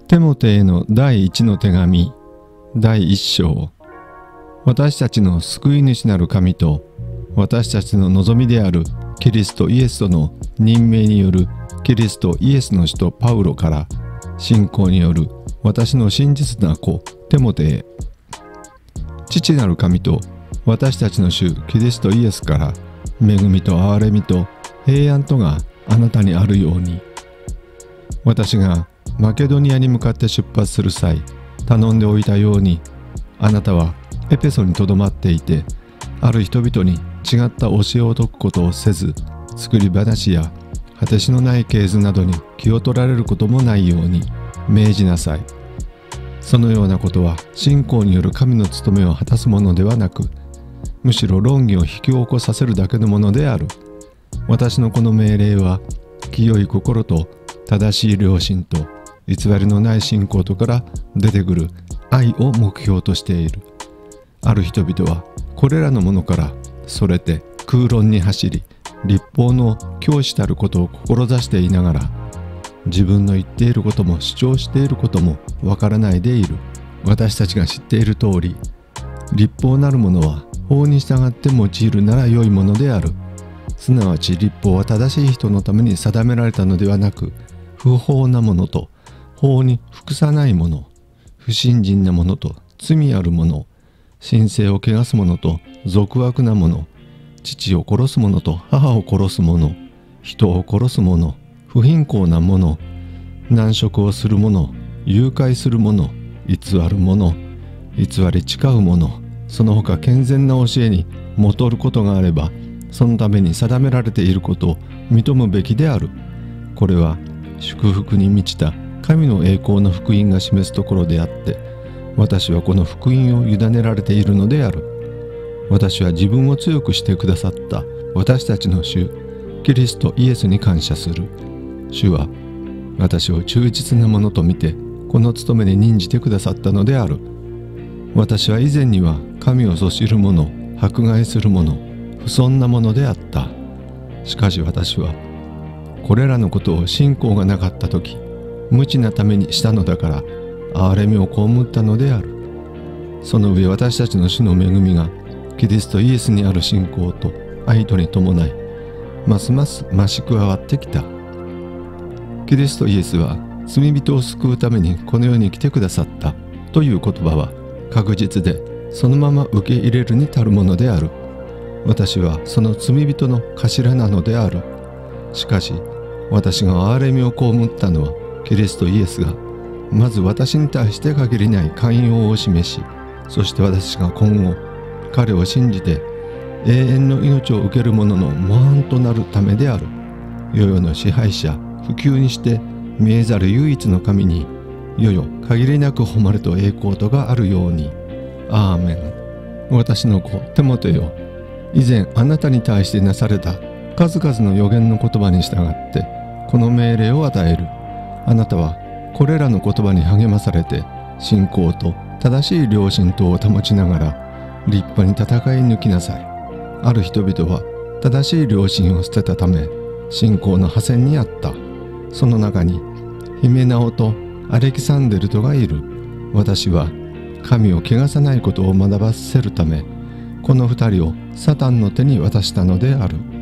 テモテへの第一の手紙第一章。私たちの救い主なる神と私たちの望みであるキリストイエスとの任命によるキリストイエスの使徒パウロから、信仰による私の真実な子テモテへ。父なる神と私たちの主キリストイエスから恵みと憐れみと平安とがあなたにあるように。私がマケドニアに向かって出発する際、頼んでおいたように、あなたはエペソにとどまっていて、ある人々に違った教えを説くことをせず、作り話や果てしのない系図などに気を取られることもないように命じなさい。そのようなことは信仰による神の務めを果たすものではなく、むしろ論議を引き起こさせるだけのものである。私のこの命令は、清い心と正しい良心と偽りのない信仰とから出てくる愛を目標としている。ある人々はこれらのものからそれて空論に走り、律法の教師たることを志していながら、自分の言っていることも主張していることもわからないでいる。私たちが知っている通り、律法なるものは法に従って用いるなら良いものである。すなわち律法は正しい人のために定められたのではなく、不法なものと法に服さないもの、不信心なものと罪あるもの、神聖を汚すものと俗悪なもの、父を殺すものと母を殺すもの、人を殺すもの、不貧困なもの、難食をするもの、誘拐するもの、偽るもの、偽り誓うもの、その他健全な教えにもとることがあれば、そのために定められていることを認むべきである。これは祝福に満ちた神の栄光の福音が示すところであって、私はこの福音を委ねられているのである。私は自分を強くしてくださった私たちの主キリストイエスに感謝する。主は私を忠実なものと見てこの務めに任じてくださったのである。私は以前には神をそしる者、迫害する者、不遜なものであった。しかし私はこれらのことを信仰がなかったとき、無知なためにしたのだから、憐れみを被ったのである。その上私たちの主の恵みが、キリストイエスにある信仰と愛とに伴い、ますます増し加わってきた。キリストイエスは罪人を救うためにこの世に来てくださったという言葉は確実で、そのまま受け入れるに足るものである。私はその罪人の頭なのである。しかし、私が憐れみを被ったのはキリストイエスがまず私に対して限りない寛容を示し、そして私が今後彼を信じて永遠の命を受ける者の模範となるためである。世々の支配者不朽にして見えざる唯一の神に世々限りなく誉れと栄光とがあるように。アーメン。私の子テモテよ、以前あなたに対してなされた数々の預言の言葉に従ってこの命令を与える。あなたはこれらの言葉に励まされて、信仰と正しい良心とを保ちながら立派に戦い抜きなさい。ある人々は正しい良心を捨てたため、信仰の破線にあった。その中にヒメナオとアレキサンデルトがいる。私は神を汚さないことを学ばせるため、この二人をサタンの手に渡したのである。